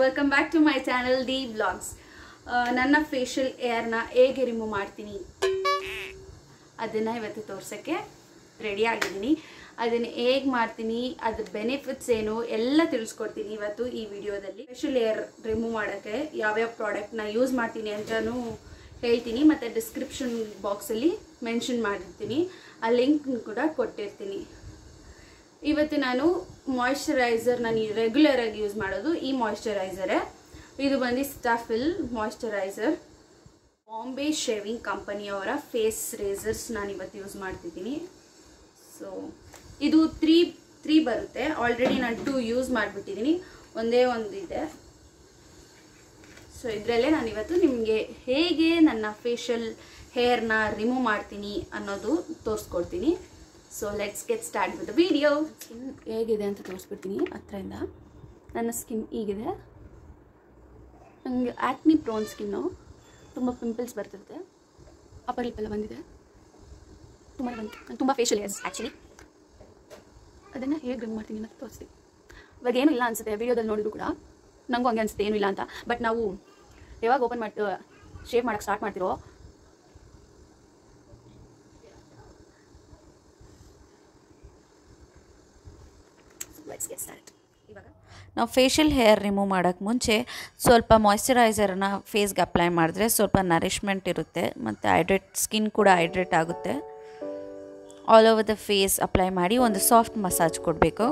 Welcome back to my channel the blogs. ನನ್ನ facial ಏರ್ನ ಹೇಗೆ ರಿಮೂವ್ ಮಾಡ್ತೀನಿ ಅದನ್ನು ಇವತ್ತು ತೋರ್ಸೋಕ್ಕೆ ರೆಡಿ ಆಗಿದ್ದೀನಿ. ಅದನ್ನು ಹೇಗೆ ಮಾಡ್ತೀನಿ, ಅದ್ರ ಬೆನಿಫಿಟ್ಸ್ ಏನು ಎಲ್ಲ ತಿಳಿಸ್ಕೊಡ್ತೀನಿ ಇವತ್ತು ಈ ವಿಡಿಯೋದಲ್ಲಿ. ಫೇಶಿಯಲ್ ಏರ್ ರಿಮೂವ್ ಮಾಡೋಕ್ಕೆ ಯಾವ್ಯಾವ ಪ್ರಾಡಕ್ಟ್ನ ಯೂಸ್ ಮಾಡ್ತೀನಿ ಅಂತಲೂ ಹೇಳ್ತೀನಿ, ಮತ್ತು ಡಿಸ್ಕ್ರಿಪ್ಷನ್ ಬಾಕ್ಸಲ್ಲಿ ಮೆನ್ಷನ್ ಮಾಡಿರ್ತೀನಿ, ಆ ಲಿಂಕ್ ಕೂಡ ಕೊಟ್ಟಿರ್ತೀನಿ. ಇವತ್ತು ನಾನು ಮಾಯಿಶ್ಚರೈಸರ್ ನಾನು ರೆಗ್ಯುಲರಾಗಿ ಯೂಸ್ ಮಾಡೋದು ಈ ಮಾಯಿಶ್ಚರೈಸರೇ. ಇದು ಬಂದು ಸ್ಟಫಿಲ್ ಮಾಯಿಶ್ಚರೈಸರ್. ಬಾಂಬೆ ಶೇವಿಂಗ್ ಕಂಪನಿಯವರ ಫೇಸ್ ರೇಸರ್ಸ್ ನಾನು ಇವತ್ತು ಯೂಸ್ ಮಾಡ್ತಿದ್ದೀನಿ. ಸೊ ಇದು ತ್ರೀ ಬರುತ್ತೆ. ಆಲ್ರೆಡಿ ನಾನು 2 ಯೂಸ್ ಮಾಡಿಬಿಟ್ಟಿದ್ದೀನಿ, ಒಂದೇ ಒಂದು ಇದೆ. ಸೊ ಇದರಲ್ಲೇ ನಾನು ಇವತ್ತು ನಿಮಗೆ ಹೇಗೆ ನನ್ನ ಫೇಶಿಯಲ್ ಹೇರ್ನ ರಿಮೂವ್ ಮಾಡ್ತೀನಿ ಅನ್ನೋದು ತೋರಿಸ್ಕೊಡ್ತೀನಿ. So let's get start with the video. Skin ಹೇಗಿದೆ ಅಂತ ತೋರಿಸ್ಬಿಡ್ತೀನಿ ಹತ್ತಿರದಿಂದ. ನನ್ನ ಸ್ಕಿನ್ ಹೀಗಿದೆ. ನನಗೆ ಆ್ಯಕ್ನಿ ಪ್ರೋನ್ ಸ್ಕಿನ್ನು, ತುಂಬ ಪಿಂಪಲ್ಸ್ ಬರ್ತಿರುತ್ತೆ, ಅಪ್ಪರ್ ಲಿಪ್ ಎಲ್ಲ ಬಂದಿದೆ, ತುಂಬ ಫೇಶಿಯಲ್ ಹೇರ್ಸ್ ಆ್ಯಕ್ಚುಲಿ. ಅದನ್ನು ಹೇಗೆ ರಿಮೂವ್ ಮಾಡ್ತೀನಿ ಅಂತ ತೋರಿಸ್ತೀನಿ. ಇವಾಗ ಏನೂ ಇಲ್ಲ ಅನಿಸುತ್ತೆ, ವಿಡಿಯೋದಲ್ಲಿ ನೋಡಿದ್ರು ಕೂಡ ನನಗೂ ಹಂಗೆ ಅನಿಸುತ್ತೆ ಏನೂ ಇಲ್ಲ ಅಂತ. ಬಟ್ ನಾವು ಯಾವಾಗ ಓಪನ್ ಮಾಡಿ ಶೇವ್ ಮಾಡೋಕ್ಕೆ ಸ್ಟಾರ್ಟ್ ಮಾಡ್ತಿರೋ ನಾವು ಫೇಶಿಯಲ್ ಹೇರ್ ರಿಮೂವ್ ಮಾಡೋಕ್ಕೆ ಮುಂಚೆ ಸ್ವಲ್ಪ ಮಾಯಿಶ್ಚರೈಸರನ್ನು ಫೇಸ್ಗೆ ಅಪ್ಲೈ ಮಾಡಿದ್ರೆ ಸ್ವಲ್ಪ ನರಿಷ್ಮೆಂಟ್ ಇರುತ್ತೆ, ಮತ್ತು ಸ್ಕಿನ್ ಕೂಡ ಹೈಡ್ರೇಟ್ ಆಗುತ್ತೆ. All over the face apply ಮಾಡಿ ಒಂದು ಸಾಫ್ಟ್ ಮಸಾಜ್ ಕೊಡಬೇಕು.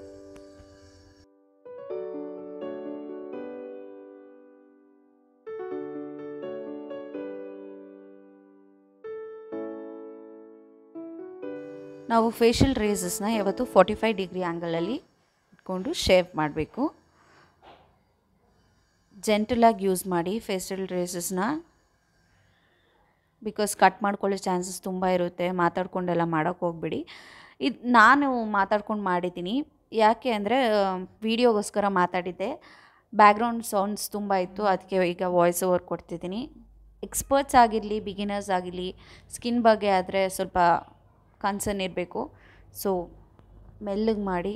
ನಾವು ಫೇಶಿಯಲ್ ರೇಸಸ್ನ ಯಾವತ್ತು 45 ಡಿಗ್ರಿ ಆ್ಯಂಗಲಲ್ಲಿ ಇಟ್ಕೊಂಡು ಶೇವ್ ಮಾಡಬೇಕು. ಜೆಂಟಲಾಗಿ ಯೂಸ್ ಮಾಡಿ ಫೇಶಿಯಲ್ ರೇಸಸ್ನ, ಬಿಕಾಸ್ ಕಟ್ ಮಾಡ್ಕೊಳ್ಳೋ ಚಾನ್ಸಸ್ ತುಂಬ ಇರುತ್ತೆ. ಮಾತಾಡ್ಕೊಂಡೆಲ್ಲ ಮಾಡೋಕ್ಕೆ ಹೋಗ್ಬಿಡಿ. ಇದು ನಾನು ಮಾತಾಡ್ಕೊಂಡು ಮಾಡಿದ್ದೀನಿ. ಯಾಕೆ ಅಂದರೆ ವಿಡಿಯೋಗೋಸ್ಕರ ಮಾತಾಡಿದ್ದೆ, ಬ್ಯಾಕ್ಗ್ರೌಂಡ್ ಸೌಂಡ್ಸ್ ತುಂಬ ಇತ್ತು, ಅದಕ್ಕೆ ಈಗ ವಾಯ್ಸ್ ಓವರ್ ಕೊಡ್ತಿದ್ದೀನಿ. ಎಕ್ಸ್ಪರ್ಟ್ಸ್ ಆಗಿರಲಿ ಬಿಗಿನರ್ಸ್ ಆಗಿರಲಿ ಸ್ಕಿನ್ ಬಗ್ಗೆ ಆದರೆ ಸ್ವಲ್ಪ ಕನ್ಸರ್ನ್ ಇರಬೇಕು. ಸೊ ಮೆಲ್ಲಗೆ ಮಾಡಿ.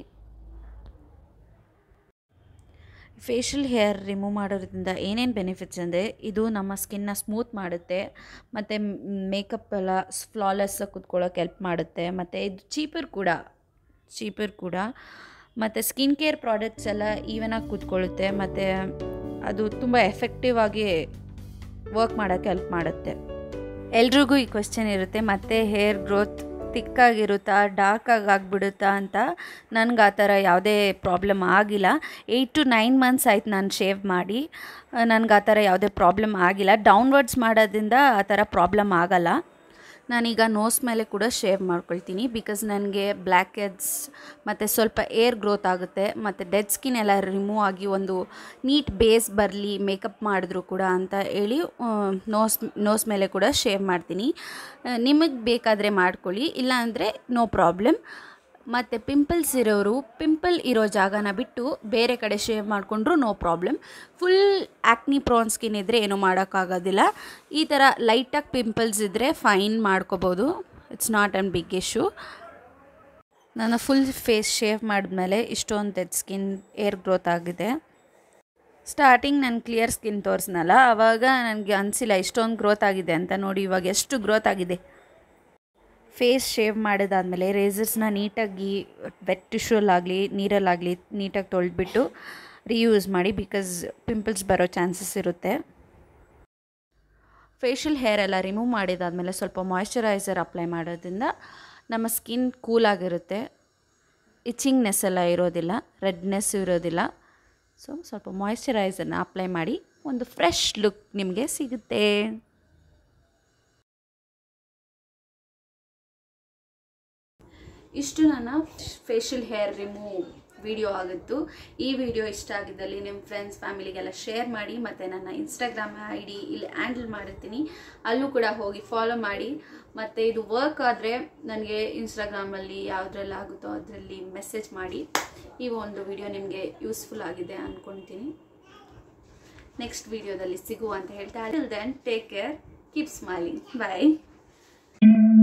ಫೇಶಿಯಲ್ ಹೇರ್ ರಿಮೂವ್ ಮಾಡೋದ್ರಿಂದ ಏನೇನು ಬೆನಿಫಿಟ್ಸ್ ಅಂದರೆ, ಇದು ನಮ್ಮ ಸ್ಕಿನ್ನ ಸ್ಮೂತ್ ಮಾಡುತ್ತೆ, ಮತ್ತು ಮೇಕಪ್ ಎಲ್ಲ ಫ್ಲಾಲೆಸ್ಸಾಗಿ ಕೂತ್ಕೊಳ್ಳೋಕೆ ಹೆಲ್ಪ್ ಮಾಡುತ್ತೆ, ಮತ್ತು ಇದು ಚೀಪರ್ ಕೂಡ ಮತ್ತು ಸ್ಕಿನ್ ಕೇರ್ ಪ್ರಾಡಕ್ಟ್ಸ್ ಎಲ್ಲ ಈವನಾಗಿ ಕೂತ್ಕೊಳ್ಳುತ್ತೆ, ಮತ್ತು ಅದು ತುಂಬ ಎಫೆಕ್ಟಿವ್ ಆಗಿ ವರ್ಕ್ ಮಾಡೋಕ್ಕೆ ಹೆಲ್ಪ್ ಮಾಡುತ್ತೆ. ಎಲ್ರಿಗೂ ಈ ಕ್ವೆಶ್ಚನ್ ಇರುತ್ತೆ, ಮತ್ತು ಹೇರ್ ಗ್ರೋತ್ ತಿಕ್ಕಾಗಿರುತ್ತಾ ಡಾರ್ಕಾಗಿ ಆಗಿಬಿಡುತ್ತಾ ಅಂತ. ನನಗೆ ಆ ಥರ ಯಾವುದೇ ಪ್ರಾಬ್ಲಮ್ ಆಗಿಲ್ಲ. 8 to 9 months ಆಯ್ತು ನಾನು ಶೇವ್ ಮಾಡಿ. ನನಗೆ ಆ ಥರ ಯಾವುದೇ ಪ್ರಾಬ್ಲಮ್ ಆಗಿಲ್ಲ. ಡೌನ್ವರ್ಡ್ಸ್ ಮಾಡೋದ್ರಿಂದ ಆ ಥರ ಪ್ರಾಬ್ಲಮ್ ಆಗಲ್ಲ. ನಾನೀಗ ನೋಸ್ ಮೇಲೆ ಕೂಡ ಶೇವ್ ಮಾಡ್ಕೊಳ್ತೀನಿ, ಬಿಕಾಸ್ ನನಗೆ ಬ್ಲ್ಯಾಕ್ ಹೆಡ್ಸ್ ಮತ್ತು ಸ್ವಲ್ಪ ಏರ್ ಗ್ರೋತ್ ಆಗುತ್ತೆ, ಮತ್ತು ಡೆಡ್ ಸ್ಕಿನ್ ಎಲ್ಲ ರಿಮೂವ್ ಆಗಿ ಒಂದು ನೀಟ್ ಬೇಸ್ ಬರಲಿ ಮೇಕಪ್ ಮಾಡಿದ್ರು ಕೂಡ ಅಂತ ಹೇಳಿ ನೋಸ್ ಮೇಲೆ ಕೂಡ ಶೇವ್ ಮಾಡ್ತೀನಿ. ನಿಮಗೆ ಬೇಕಾದರೆ ಮಾಡ್ಕೊಳ್ಳಿ, ಇಲ್ಲ ಅಂದರೆ ನೋ ಪ್ರಾಬ್ಲಮ್. ಮತ್ತು ಪಿಂಪಲ್ಸ್ ಇರೋರು ಪಿಂಪಲ್ ಇರೋ ಜಾಗನ ಬಿಟ್ಟು ಬೇರೆ ಕಡೆ ಶೇವ್ ಮಾಡಿಕೊಂಡ್ರು no problem. Full acne prone skin ಇದ್ದರೆ ಏನೂ ಮಾಡೋಕ್ಕಾಗೋದಿಲ್ಲ. ಈ ಥರ ಲೈಟಾಗಿ ಪಿಂಪಲ್ಸ್ ಇದ್ದರೆ ಫೈನ್ ಮಾಡ್ಕೋಬೋದು, it's not an big issue. ನಾನು ಫುಲ್ ಫೇಸ್ ಶೇವ್ ಮಾಡಿದ್ಮೇಲೆ ಇಷ್ಟೊಂದು ಡೆಡ್ ಸ್ಕಿನ್ ಏರ್ ಗ್ರೋತ್ ಆಗಿದೆ. ಸ್ಟಾರ್ಟಿಂಗ್ ನಾನು ಕ್ಲಿಯರ್ ಸ್ಕಿನ್ ತೋರಿಸ್ನಲ್ಲ, ಆವಾಗ ನನಗೆ ಅನಿಸಿಲ್ಲ ಇಷ್ಟೊಂದು ಗ್ರೋತ್ ಆಗಿದೆ ಅಂತ. ನೋಡಿ ಇವಾಗ ಎಷ್ಟು ಗ್ರೋತ್ ಆಗಿದೆ. ಫೇಸ್ ಶೇವ್ ಮಾಡಿದಾದಮೇಲೆ ರೇಸರ್ಸ್ನ ನೀಟಾಗಿ ವೆಟ್ ಟಿಶ್ಯೂಲಾಗಲಿ ನೀರಲ್ಲಾಗಲಿ ನೀಟಾಗಿ ತೊಳೆದ್ಬಿಟ್ಟು ರೀಯೂಸ್ ಮಾಡಿ, ಬಿಕಾಸ್ ಪಿಂಪಲ್ಸ್ ಬರೋ ಚಾನ್ಸಸ್ ಇರುತ್ತೆ. ಫೇಶಿಯಲ್ ಹೇರ್ ಎಲ್ಲ ರಿಮೂವ್ ಮಾಡಿದಾದಮೇಲೆ ಸ್ವಲ್ಪ ಮಾಯಿಶ್ಚರೈಸರ್ ಅಪ್ಲೈ ಮಾಡೋದ್ರಿಂದ ನಮ್ಮ ಸ್ಕಿನ್ ಕೂಲಾಗಿರುತ್ತೆ, ಇಚಿಂಗ್ನೆಸ್ ಎಲ್ಲ ಇರೋದಿಲ್ಲ, ರೆಡ್ನೆಸ್ ಇರೋದಿಲ್ಲ. ಸೊ ಸ್ವಲ್ಪ ಮಾಯಿಶ್ಚರೈಸರ್ನ ಅಪ್ಲೈ ಮಾಡಿ ಒಂದು ಫ್ರೆಶ್ ಲುಕ್ ನಿಮಗೆ ಸಿಗುತ್ತೆ. ಇಷ್ಟು ನನ್ನ ಫೇಶಿಯಲ್ ಹೇರ್ ರಿಮೂವ್ ವಿಡಿಯೋ ಆಗಿತ್ತು. ಈ ವಿಡಿಯೋ ಇಷ್ಟ ಆಗಿದ್ದಲ್ಲಿ ನಿಮ್ಮ ಫ್ರೆಂಡ್ಸ್ ಫ್ಯಾಮಿಲಿಗೆಲ್ಲ ಶೇರ್ ಮಾಡಿ, ಮತ್ತು ನನ್ನ ಇನ್ಸ್ಟಾಗ್ರಾಮ್ ID ಇಲ್ಲಿ ಹ್ಯಾಂಡಲ್ ಮಾಡಿರ್ತೀನಿ, ಅಲ್ಲೂ ಕೂಡ ಹೋಗಿ ಫಾಲೋ ಮಾಡಿ. ಮತ್ತು ಇದು ವರ್ಕ್ ಆದರೆ ನನಗೆ ಇನ್ಸ್ಟಾಗ್ರಾಮಲ್ಲಿ ಯಾವುದ್ರಲ್ಲಿ ಆಗುತ್ತೋ ಅದರಲ್ಲಿ ಮೆಸೇಜ್ ಮಾಡಿ. ಈ ಒಂದು ವಿಡಿಯೋ ನಿಮಗೆ ಯೂಸ್ಫುಲ್ ಆಗಿದೆ ಅಂದ್ಕೊಳ್ತೀನಿ. ನೆಕ್ಸ್ಟ್ ವಿಡಿಯೋದಲ್ಲಿ ಸಿಗುವ ಅಂತ ಹೇಳ್ತಾ, till then take care, keep smiling, ಬಾಯ್.